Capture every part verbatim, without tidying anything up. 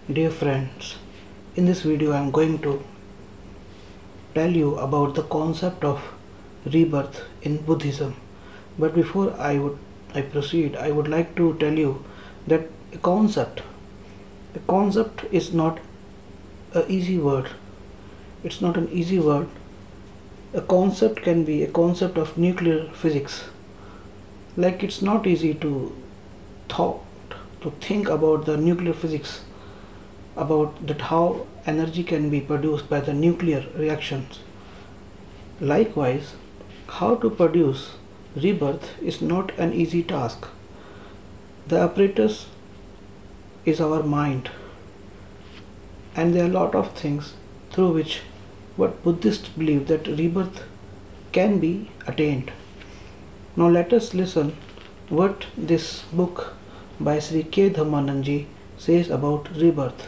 Dear friends, in this video I am going to tell you about the concept of rebirth in Buddhism. But before I would I proceed, I would like to tell you that a concept a concept is not an easy word. It's not an easy word. A concept can be a concept of nuclear physics. Like it's not easy to thought to think about the nuclear physics, about that how energy can be produced by the nuclear reactions. Likewise, how to produce rebirth is not an easy task. The apparatus is our mind, and there are a lot of things through which what Buddhists believe that rebirth can be attained. Now let us listen what this book by Sri K. Dhammanand says about rebirth.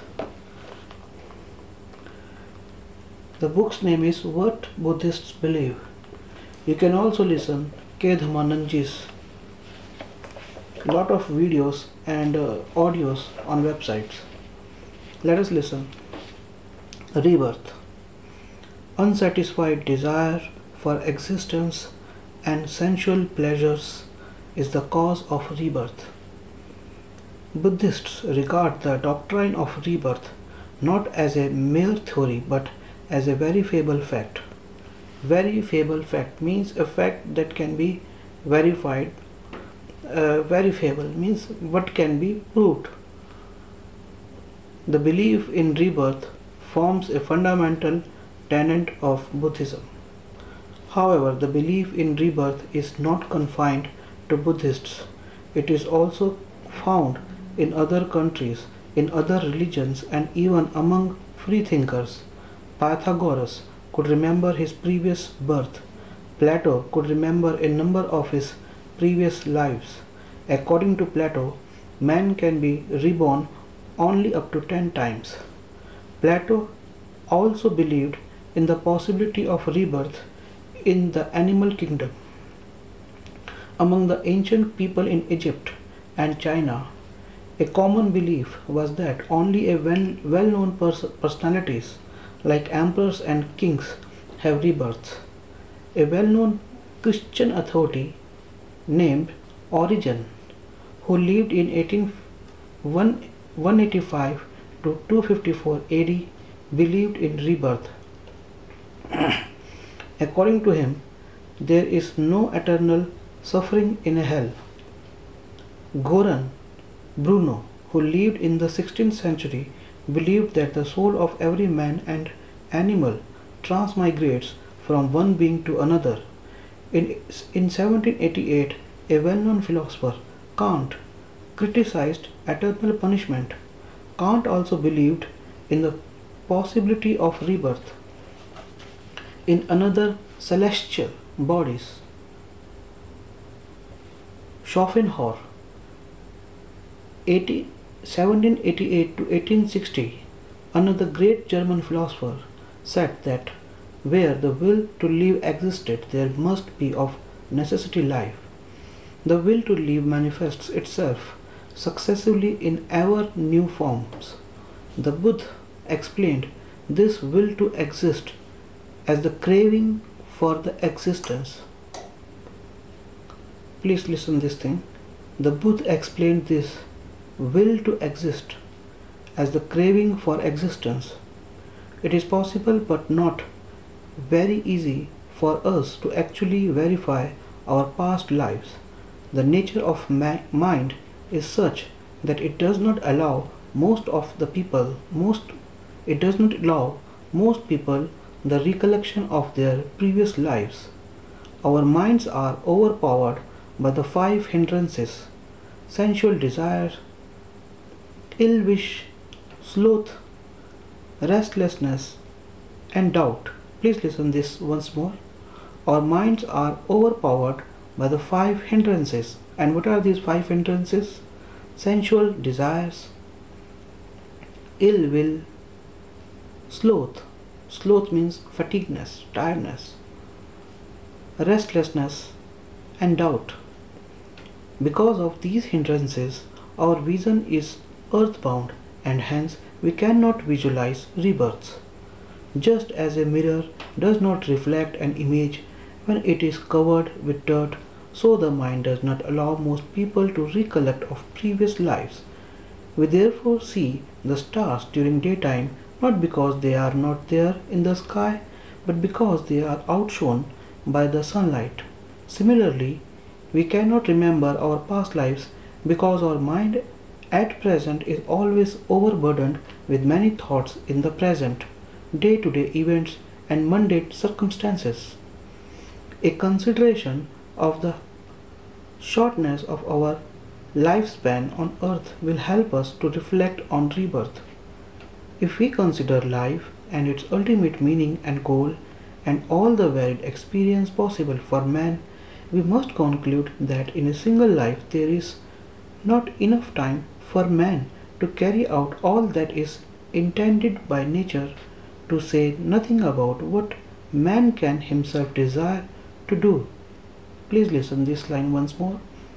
The book's name is What Buddhists Believe. You can also listen K. Dhammanandji's lot of videos and uh, audios on websites. Let us listen. Rebirth. Unsatisfied desire for existence and sensual pleasures is the cause of rebirth. Buddhists regard the doctrine of rebirth not as a mere theory but as a verifiable fact. Verifiable fact means a fact that can be verified. Uh, verifiable means what can be proved. The belief in rebirth forms a fundamental tenet of Buddhism. However, the belief in rebirth is not confined to Buddhists. It is also found in other countries, in other religions, and even among free thinkers. Pythagoras could remember his previous birth. Plato could remember a number of his previous lives. According to Plato, man can be reborn only up to ten times. Plato also believed in the possibility of rebirth in the animal kingdom. Among the ancient people in Egypt and China, a common belief was that only a well, well-known pers personalities like emperors and kings have rebirths. A well-known Christian authority named Origen, who lived in one eighty-five to two fifty-four A D, believed in rebirth. According to him, there is no eternal suffering in a hell. Goran Bruno, who lived in the sixteenth century, believed that the soul of every man and animal transmigrates from one being to another. In, in seventeen eighty-eight, a well-known philosopher, Kant, criticized eternal punishment. Kant also believed in the possibility of rebirth in another celestial bodies. Schopenhauer, seventeen eighty-eight to eighteen sixty, another great German philosopher, said that where the will to live existed, there must be of necessity life. The will to live manifests itself successively in ever new forms. The Buddha explained this will to exist as the craving for the existence. Please listen this thing. The Buddha explained this will to exist as the craving for existence. It is possible but not very easy for us to actually verify our past lives. The nature of mind is such that it does not allow most of the people, most it does not allow most people the recollection of their previous lives. Our minds are overpowered by the five hindrances: sensual desire, ill wish, sloth, restlessness, and doubt. Please listen this once more. Our minds are overpowered by the five hindrances. And what are these five hindrances? Sensual desires, ill will, sloth. Sloth means fatigueness, tiredness, restlessness, and doubt. Because of these hindrances, our vision is earthbound and hence we cannot visualize rebirths. Just as a mirror does not reflect an image when it is covered with dirt, so the mind does not allow most people to recollect of previous lives. We therefore see the stars during daytime not because they are not there in the sky, but because they are outshone by the sunlight. Similarly, we cannot remember our past lives because our mind at present is always overburdened with many thoughts in the present, day-to-day events and mundane circumstances. A consideration of the shortness of our lifespan on earth will help us to reflect on rebirth. If we consider life and its ultimate meaning and goal and all the varied experience possible for man, we must conclude that in a single life there is not enough time for man to carry out all that is intended by nature, to say nothing about what man can himself desire to do. Please listen this line once more.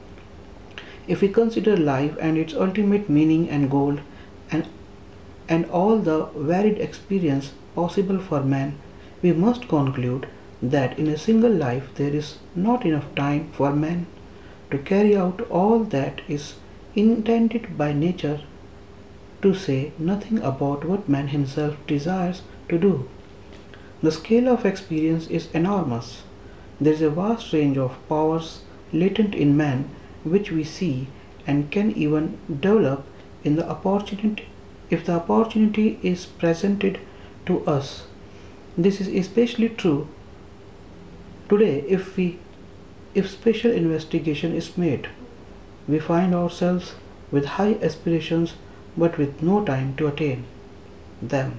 If we consider life and its ultimate meaning and goal and, and all the varied experience possible for man, we must conclude that in a single life there is not enough time for man to carry out all that is intended by nature, to say nothing about what man himself desires to do. The scale of experience is enormous. There is a vast range of powers latent in man which we see and can even develop in the opportunity if the opportunity is presented to us. This is especially true today if we if special investigation is made. We find ourselves with high aspirations but with no time to attain them.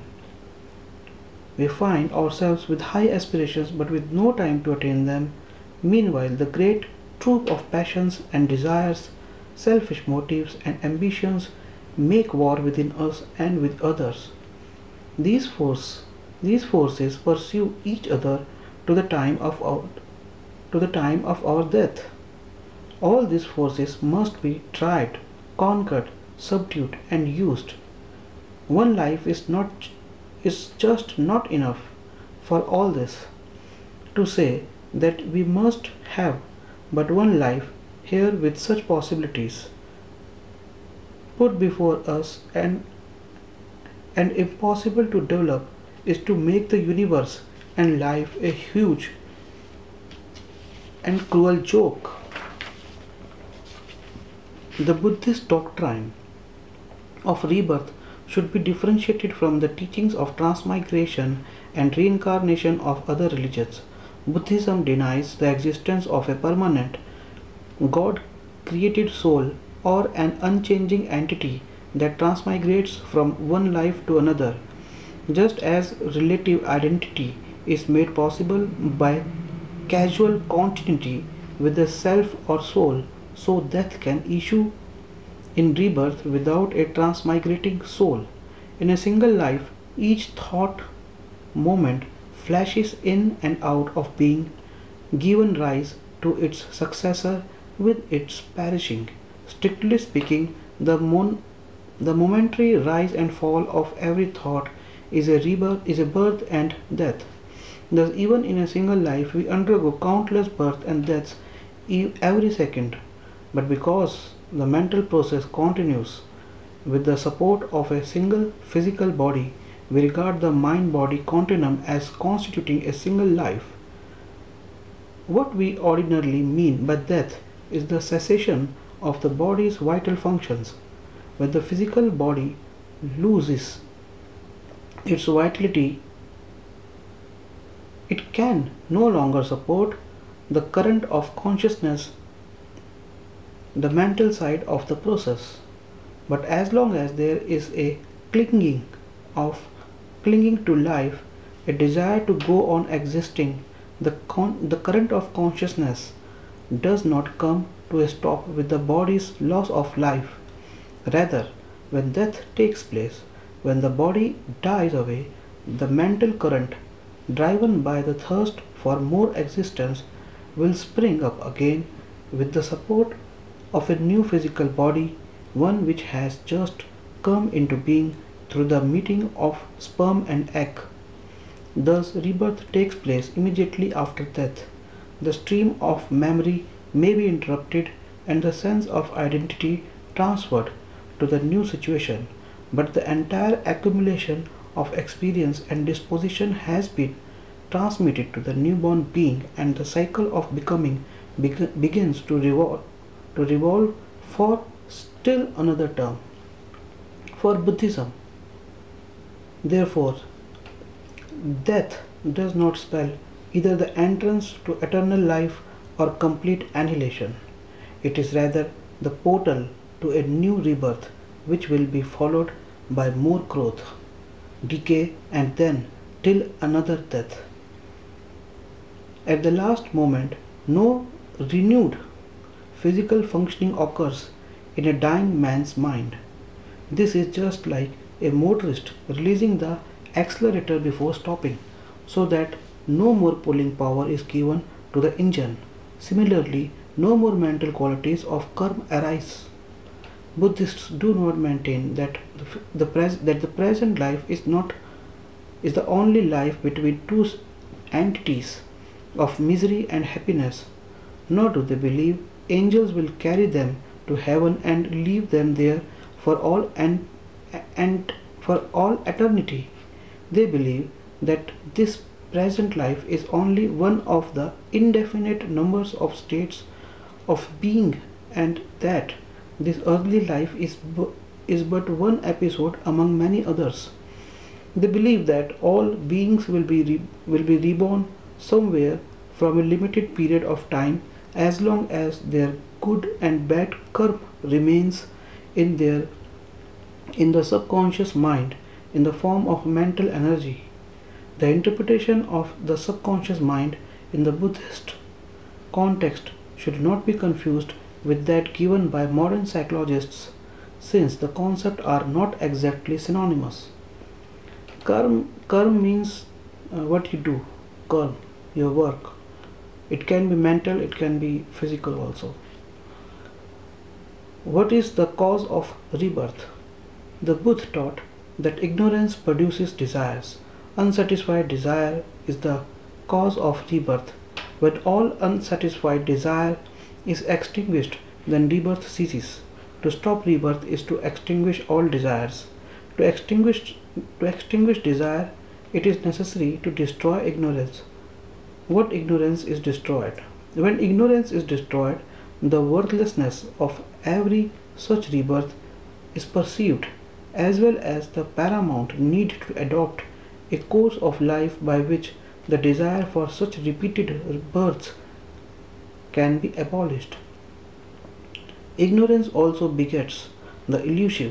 We find ourselves with high aspirations but with no time to attain them. Meanwhile, the great troop of passions and desires, selfish motives and ambitions make war within us and with others. These, force, these forces pursue each other to the time of our, to the time of our death. All these forces must be tried, conquered, subdued and used. One life is not is just not enough for all this. To say that we must have but one life here with such possibilities put before us and and impossible to develop is to make the universe and life a huge and cruel joke. The Buddhist doctrine of rebirth should be differentiated from the teachings of transmigration and reincarnation of other religions. Buddhism denies the existence of a permanent, God-created soul or an unchanging entity that transmigrates from one life to another. Just as relative identity is made possible by casual continuity with the self or soul, so death can issue in rebirth without a transmigrating soul. In a single life, each thought moment flashes in and out of being, giving rise to its successor with its perishing. Strictly speaking, the, mon the momentary rise and fall of every thought is a rebirth, is a birth and death. Thus, even in a single life, we undergo countless births and deaths every second. But because the mental process continues with the support of a single physical body, we regard the mind-body continuum as constituting a single life. What we ordinarily mean by death is the cessation of the body's vital functions. When the physical body loses its vitality, it can no longer support the current of consciousness, the mental side of the process. But as long as there is a clinging of clinging to life, a desire to go on existing, the, con the current of consciousness does not come to a stop with the body's loss of life. Rather, when death takes place, when the body dies away, the mental current, driven by the thirst for more existence, will spring up again with the support of a new physical body, one which has just come into being through the meeting of sperm and egg. Thus, rebirth takes place immediately after death. The stream of memory may be interrupted and the sense of identity transferred to the new situation, but the entire accumulation of experience and disposition has been transmitted to the newborn being, and the cycle of becoming beg- begins to revolve, to revolve for still another term. For Buddhism, therefore, death does not spell either the entrance to eternal life or complete annihilation. It is rather the portal to a new rebirth which will be followed by more growth, decay, and then till another death. At the last moment, no renewed physical functioning occurs in a dying man's mind. This is just like a motorist releasing the accelerator before stopping, so that no more pulling power is given to the engine. Similarly, no more mental qualities of karma arise. Buddhists do not maintain that the, the pres- that the present life is not is the only life between two entities of misery and happiness, nor do they believe angels will carry them to heaven and leave them there for all and, and for all eternity. They believe that this present life is only one of the indefinite numbers of states of being, and that this earthly life is, bu- is but one episode among many others. They believe that all beings will be, re- will be reborn somewhere from a limited period of time, as long as their good and bad karma remains in their in the subconscious mind in the form of mental energy. The interpretation of the subconscious mind in the Buddhist context should not be confused with that given by modern psychologists, since the concepts are not exactly synonymous. Karma, karma means uh, what you do, karma, your work. It can be mental, it can be physical also. What is the cause of rebirth? The Buddha taught that ignorance produces desires. Unsatisfied desire is the cause of rebirth. When all unsatisfied desire is extinguished, then rebirth ceases. To stop rebirth is to extinguish all desires. To extinguish, to extinguish desire, it is necessary to destroy ignorance. What ignorance is destroyed? When ignorance is destroyed, the worthlessness of every such rebirth is perceived, as well as the paramount need to adopt a course of life by which the desire for such repeated births can be abolished. Ignorance also begets the elusive,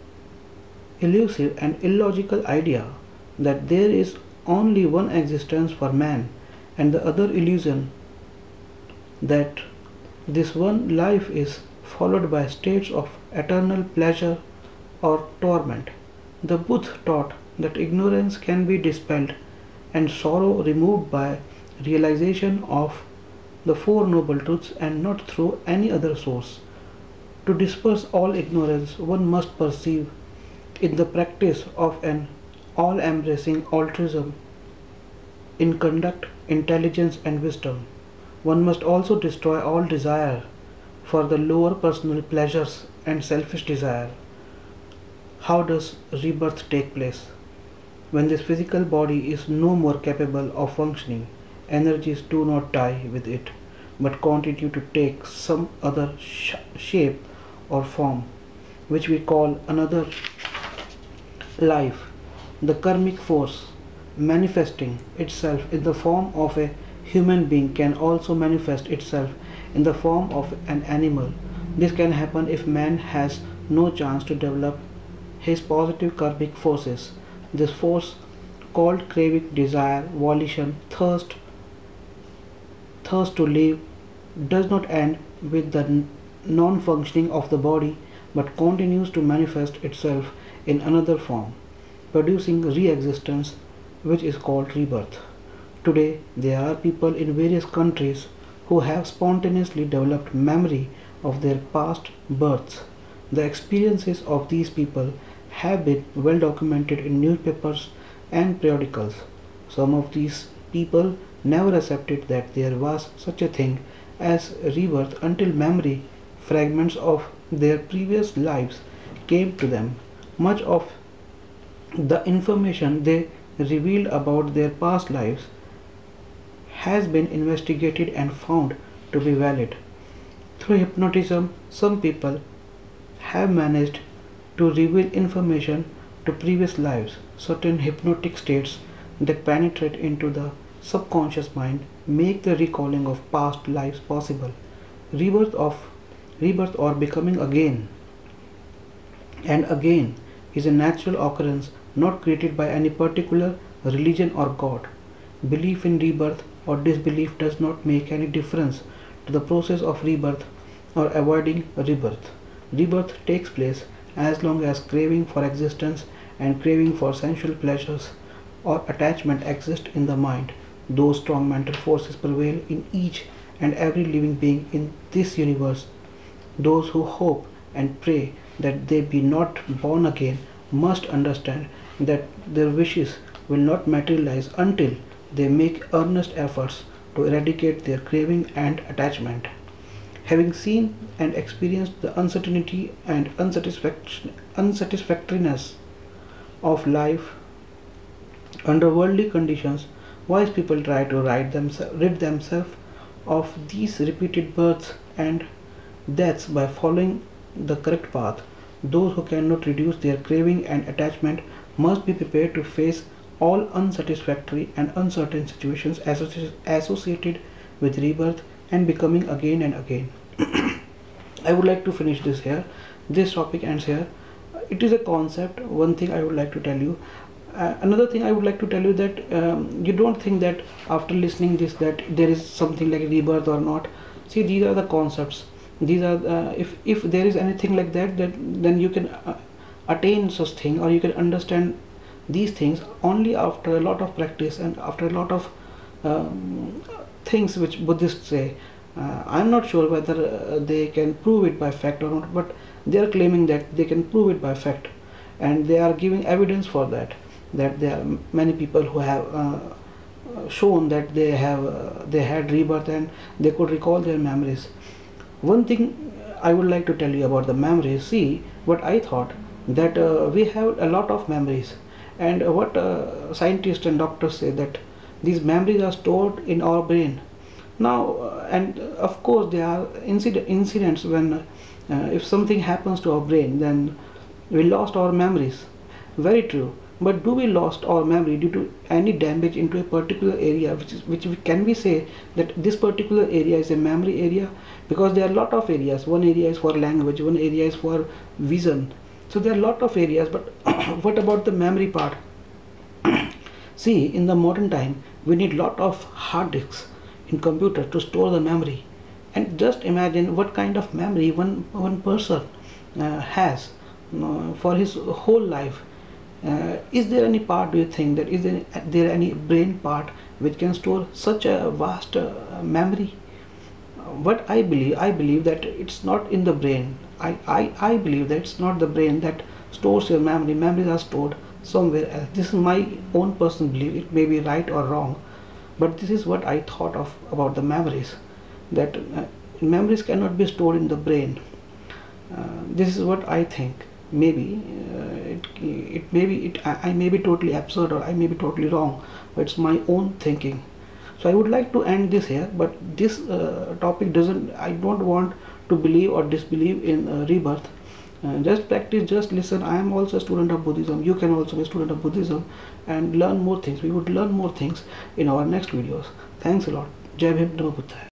elusive and illogical idea that there is only one existence for man, and the other illusion that this one life is followed by states of eternal pleasure or torment. The Buddha taught that ignorance can be dispelled and sorrow removed by realization of the Four Noble Truths and not through any other source. To disperse all ignorance, one must perceive in the practice of an all-embracing altruism in conduct, intelligence and wisdom. One must also destroy all desire for the lower personal pleasures and selfish desire. How does rebirth take place? When this physical body is no more capable of functioning, energies do not die with it, but continue to take some other sh- shape or form, which we call another life. The karmic force manifesting itself in the form of a human being can also manifest itself in the form of an animal. This can happen if man has no chance to develop his positive karmic forces. This force, called craving, desire, volition, thirst, thirst to live, does not end with the non-functioning of the body, but continues to manifest itself in another form, producing re-existence, which is called rebirth. Today, there are people in various countries who have spontaneously developed memory of their past births. The experiences of these people have been well documented in newspapers and periodicals. Some of these people never accepted that there was such a thing as rebirth until memory fragments of their previous lives came to them. Much of the information they revealed about their past lives has been investigated and found to be valid. Through hypnotism, some people have managed to reveal information to previous lives. Certain hypnotic states that penetrate into the subconscious mind make the recalling of past lives possible. Rebirth of rebirth or becoming again and again is a natural occurrence not created by any particular religion or God. Belief in rebirth or disbelief does not make any difference to the process of rebirth or avoiding rebirth. Rebirth takes place as long as craving for existence and craving for sensual pleasures or attachment exist in the mind. Those strong mental forces prevail in each and every living being in this universe. Those who hope and pray that they be not born again must understand that their wishes will not materialize until they make earnest efforts to eradicate their craving and attachment. Having seen and experienced the uncertainty and unsatisfaction, unsatisfactoriness of life under worldly conditions, wise people try to rid, themse- rid themselves of these repeated births and deaths by following the correct path. Those who cannot reduce their craving and attachment must be prepared to face all unsatisfactory and uncertain situations associ- associated with rebirth and becoming again and again. I would like to finish this here. This topic ends here. It is a concept. One thing I would like to tell you. Uh, another thing I would like to tell you that um, you don't think that after listening this that there is something like rebirth or not. See, these are the concepts. These are uh, if if there is anything like that, that then you can uh, attain such thing, or you can understand these things only after a lot of practice and after a lot of um, things which Buddhists say. Uh, I'm not sure whether uh, they can prove it by fact or not, but they are claiming that they can prove it by fact, and they are giving evidence for that. That there are many people who have uh, shown that they have uh, they had rebirth and they could recall their memories. One thing I would like to tell you about the memories. See, what I thought that uh, we have a lot of memories, and what uh, scientists and doctors say that these memories are stored in our brain. Now, uh, and uh, of course, there are incident, incidents when uh, if something happens to our brain, then we lost our memories. Very true. But do we lost our memory due to any damage into a particular area, which is which we, can we say that this particular area is a memory area? Because there are a lot of areas. One area is for language, one area is for vision. So there are a lot of areas. But what about the memory part? See, in the modern time, we need lot of hard disks in computer to store the memory. And just imagine what kind of memory one one person uh, has uh, for his whole life. Uh, is there any part, do you think, that is there, there any brain part which can store such a vast uh, memory? Uh, what I believe, I believe that it's not in the brain. I, I, I believe that it's not the brain that stores your memory. Memories are stored somewhere else. This is my own personal belief. It may be right or wrong, but this is what I thought of about the memories. That uh, memories cannot be stored in the brain. Uh, this is what I think. Maybe uh, it, it maybe it I, I may be totally absurd or I may be totally wrong, but it's my own thinking. So I would like to end this here, but this uh, topic doesn't, I don't want to believe or disbelieve in uh, rebirth. Uh, just practice, just listen. I am also a student of Buddhism. You can also be a student of Buddhism and learn more things. We would learn more things in our next videos. Thanks a lot. Jai Bhim, Namo Buddhaya.